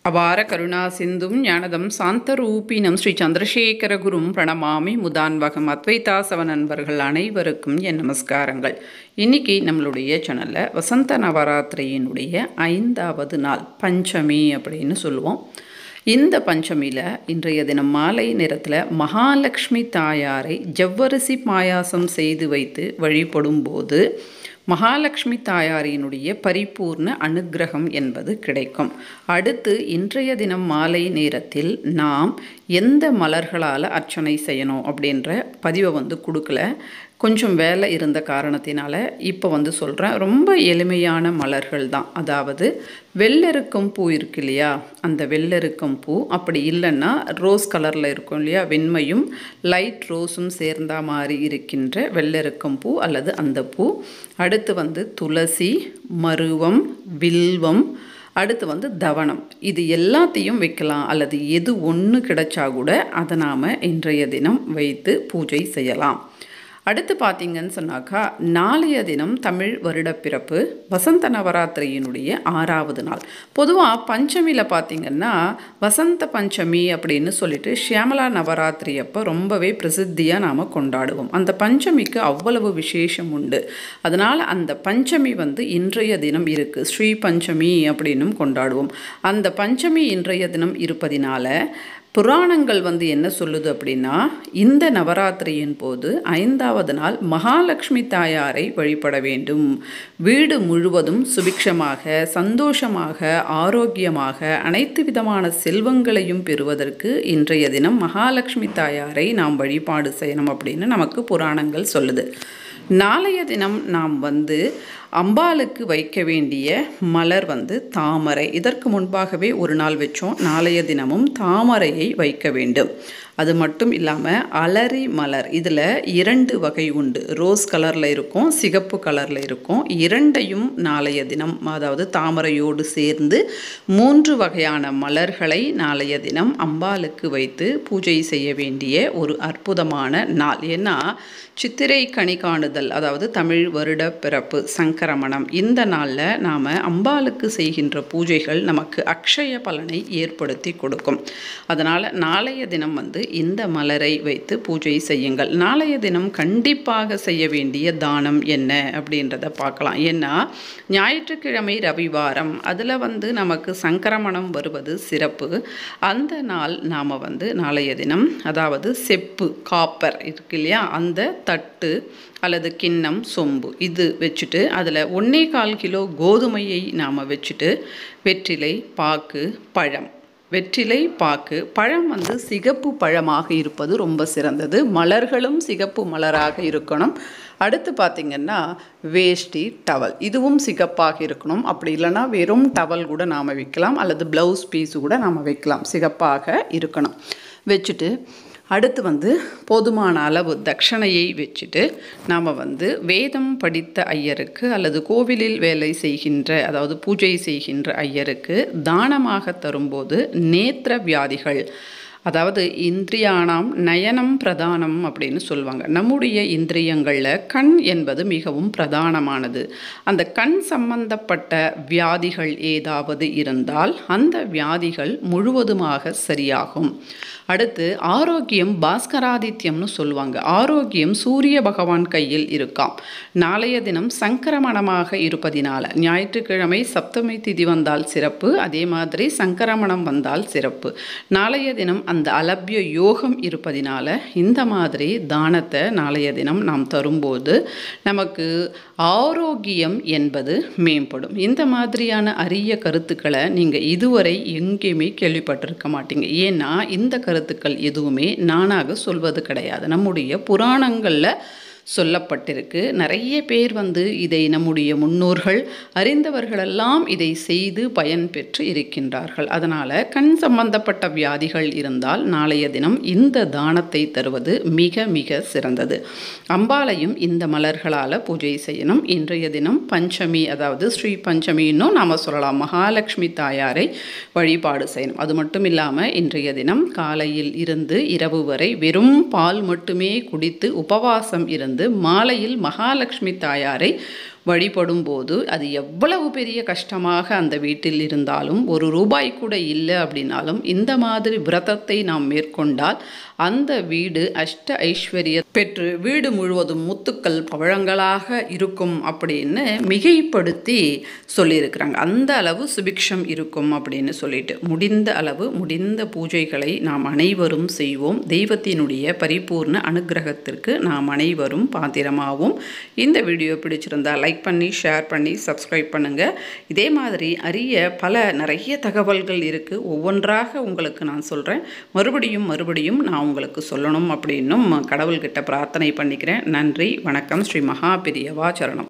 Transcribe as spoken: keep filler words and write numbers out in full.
அபார கருணா சிந்தும் ஞானதம் சாந்தரூபினம் ஸ்ரீ சந்திரசேகர குரும் பிரணமாமி முதான்வகம் அத்வைதாசவ நண்பர்கள் அனைவருக்கும் என் நமஸ்காரங்கள். இன்னைக்கு நம்மளுடைய சேனலில் வசந்த நவராத்திரியினுடைய ஐந்தாவது நாள் பஞ்சமி அப்படின்னு சொல்லுவோம். இந்த பஞ்சமியில் இன்றைய தினம் மாலை நேரத்தில் மகாலட்சுமி தாயாரை ஜவ்வரிசி பாயாசம் செய்து வைத்து வழிபடும் போது மகாலட்சுமி தாயாரினுடைய பரிபூர்ண அனுக்கிரகம் என்பது கிடைக்கும். அடுத்து இன்றைய தினம் மாலை நேரத்தில் நாம் எந்த மலர்களால் அர்ச்சனை செய்யணும் அப்படின்ற பதிவை வந்து கொடுக்கல, கொஞ்சம் வேலை இருந்த காரணத்தினால இப்போ வந்து சொல்கிறேன். ரொம்ப எளிமையான மலர்கள் தான். அதாவது வெள்ளெருக்கம் பூ இருக்கு இல்லையா, அந்த வெள்ளெருக்கம் பூ, அப்படி இல்லைன்னா ரோஸ் கலரில் இருக்கும் இல்லையா, வெண்மையும் லைட் ரோஸும் சேர்ந்தா மாதிரி இருக்கின்ற வெள்ளெருக்கம் பூ அல்லது அந்த பூ. அடுத்து வந்து துளசி, மருவம், வில்வம், அடுத்து வந்து தவனம். இது எல்லாத்தையும் வைக்கலாம், அல்லது எது ஒன்று கிடைச்சா கூட அதை நாம் இன்றைய தினம் வைத்து பூஜை செய்யலாம். அடுத்து பார்த்திங்கன்னு சொன்னாக்கா, நாளைய தினம் தமிழ் வருடப்பிறப்பு வசந்த நவராத்திரியினுடைய ஆறாவது நாள். பொதுவாக பஞ்சமியில் பார்த்திங்கன்னா வசந்த பஞ்சமி அப்படின்னு சொல்லிட்டு ஷியாமலா நவராத்திரி அப்போ ரொம்பவே பிரசித்தியாக நாம் கொண்டாடுவோம். அந்த பஞ்சமிக்கு அவ்வளவு விசேஷம் உண்டு. அதனால் அந்த பஞ்சமி வந்து இன்றைய தினம் இருக்குது, ஸ்ரீ பஞ்சமி அப்படின்னும் கொண்டாடுவோம். அந்த பஞ்சமி இன்றைய தினம் இருப்பதினால புராணங்கள் வந்து என்ன சொல்லுது அப்படின்னா, இந்த நவராத்திரியின் போது ஐந்தாவது நாள் மகாலட்சுமி தாயாரை வழிபட வேண்டும். வீடு முழுவதும் சுபிக்ஷமாக, சந்தோஷமாக, ஆரோக்கியமாக, அனைத்து விதமான செல்வங்களையும் பெறுவதற்கு இன்றைய தினம் மகாலட்சுமி தாயாரை நாம் வழிபாடு செய்யணும் அப்படின்னு நமக்கு புராணங்கள் சொல்லுது. நாளைய தினம் நாம் வந்து அம்பாளுக்கு வைக்க வேண்டிய மலர் வந்து தாமரை. இதற்கு முன்பாகவே ஒரு நாள் வச்சோம். நாளைய தினமும் தாமரையை வைக்க வேண்டும். அது மட்டும் இல்லாமல் அலரி மலர், இதில் இரண்டு வகை உண்டு. ரோஸ் கலரில் இருக்கும், சிகப்பு கலரில் இருக்கும். இரண்டையும் நாளைய தினம், அதாவது தாமரையோடு சேர்ந்து மூன்று வகையான மலர்களை நாளைய தினம் அம்பாளுக்கு வைத்து பூஜை செய்ய வேண்டிய ஒரு அற்புதமான நாள். ஏன்னா சித்திரை கனி காணுதல், அதாவது தமிழ் வருட பிறப்பு சங்கரமணம், இந்த நாளில் நாம் அம்பாளுக்கு செய்கின்ற பூஜைகள் நமக்கு அக்ஷய பலனை ஏற்படுத்தி கொடுக்கும். அதனால் நாளைய தினம் வந்து இந்த மலரை வைத்து பூஜை செய்யுங்கள். நாளைய தினம் கண்டிப்பாக செய்ய வேண்டிய தானம் என்ன அப்படின்றத பார்க்கலாம். ஏன்னா ஞாயிற்றுக்கிழமை ரவிவாரம், அதில் வந்து நமக்கு சங்கரமணம் வருவது சிறப்பு. அந்த நாள் நாம் வந்து நாளைய தினம், அதாவது செப்பு காப்பர் இருக்கு இல்லையா, அந்த தட்டு அல்லது கிண்ணம், சொம்பு இது வச்சுட்டு அதில் ஒன்றே கால் கிலோ கோதுமையை நாம் வச்சுட்டு வெற்றிலை, பாக்கு, பழம், வெற்றிலை, பாக்கு, பழம் வந்து சிகப்பு பழமாக இருப்பது ரொம்ப சிறந்தது. மலர்களும் சிகப்பு மலராக இருக்கணும். அடுத்து பார்த்திங்கன்னா வேஷ்டி, டவல், இதுவும் சிகப்பாக இருக்கணும். அப்படி இல்லைன்னா வெறும் டவல் கூட நாம் வைக்கலாம், அல்லது ப்ளவுஸ் பீஸு கூட நாம் வைக்கலாம், சிகப்பாக இருக்கணும். வச்சுட்டு அடுத்து வந்து போதுமான அளவு தட்சணையை வச்சுட்டு நாம் வந்து வேதம் படித்த ஐயருக்கு அல்லது கோவிலில் வேலை செய்கின்ற, அதாவது பூஜை செய்கின்ற ஐயருக்கு தானமாக தரும்போது நேத்திர வியாதிகள், அதாவது இந்திரியானாம் நயனம் பிரதானம் அப்படின்னு சொல்லுவாங்க. நம்முடைய இந்திரியங்களில் கண் என்பது மிகவும் பிரதானமானது. அந்த கண் சம்பந்தப்பட்ட வியாதிகள் ஏதாவது இருந்தால் அந்த வியாதிகள் முழுவதுமாக சரியாகும். அடுத்து ஆரோக்கியம் பாஸ்கராதித்யம்னு சொல்லுவாங்க. ஆரோக்கியம் சூரிய பகவான் கையில் இருக்காம். நாளைய தினம் சங்கரமணமாக இருப்பதினால ஞாயிற்றுக்கிழமை சப்தமி திதி வந்தால் சிறப்பு, அதே மாதிரி சங்கரமணம் வந்தால் சிறப்பு. நாளைய தினம் அந்த அலபிய யோகம் இருப்பதினால இந்த மாதிரி தானத்தை நாளைய தினம் நாம் தரும்போது நமக்கு ஆரோக்கியம் என்பது மேம்படும். இந்த மாதிரியான அரிய கருத்துக்களை நீங்கள் இதுவரை எங்கேயுமே கேள்விப்பட்டிருக்க மாட்டீங்க. ஏன்னா இந்த கருத்துக்கள் எதுவுமே நானாக சொல்வது கிடையாது, நம்முடைய புராணங்களில் சொல்லப்பட்டிருக்கு. நிறைய பேர் வந்து இதை நம்முடைய முன்னோர்கள் அறிந்தவர்களெல்லாம் இதை செய்து பயன் பெற்று இருக்கின்றார்கள். அதனால் கண் சம்பந்தப்பட்ட வியாதிகள் இருந்தால் நாளைய தினம் இந்த தானத்தை தருவது மிக மிக சிறந்தது. அம்பாளையும் இந்த மலர்களால் பூஜை செய்யணும். இன்றைய தினம் பஞ்சமி, அதாவது ஸ்ரீ பஞ்சமின்னும் நாம் சொல்லலாம். மகாலட்சுமி தாயாரை வழிபாடு செய்யணும். அது மட்டும் இல்லாமல் இன்றைய தினம் காலையில் இருந்து இரவு வரை வெறும் பால் மட்டுமே குடித்து உபவாசம் இருந்து மாலையில் மகாலட்சுமி தாயாரை வழிபடும் போது அது எவ்வளவு பெரிய கஷ்டமாக அந்த வீட்டில் இருந்தாலும் ஒரு ரூபாய் கூட இல்லை அப்படின்னாலும் இந்த மாதிரி விரதத்தை நாம் மேற்கொண்டால் அந்த வீடு அஷ்ட ஐஸ்வர்ய பெற்று வீடு முழுவதும் முத்துக்கள் பவழங்களாக இருக்கும் அப்படின்னு மிகைப்படுத்தி சொல்லியிருக்கிறாங்க. அந்த அளவு சுபிக்ஷம் இருக்கும் அப்படின்னு சொல்லிட்டு முடிந்த அளவு முடிந்த பூஜைகளை நாம் அனைவரும் செய்வோம். தெய்வத்தினுடைய பரிபூர்ண அனுகிரகத்திற்கு நாம் அனைவரும் பாத்திரமாகவும். இந்த வீடியோ பிடிச்சிருந்தா லைக் பண்ணி ஷேர் பண்ணி சப்ஸ்கிரைப் பண்ணுங்கள். இதே மாதிரி அரிய பல நிறைய தகவல்கள் இருக்குது. ஒவ்வொன்றாக உங்களுக்கு நான் சொல்கிறேன். மறுபடியும் மறுபடியும் நான் உங்களுக்கு சொல்லணும் அப்படின்னும் கடவுள்கிட்ட பிரார்த்தனை பண்ணிக்கிறேன். நன்றி, வணக்கம். ஸ்ரீ மகா பெரியவா சரணம்.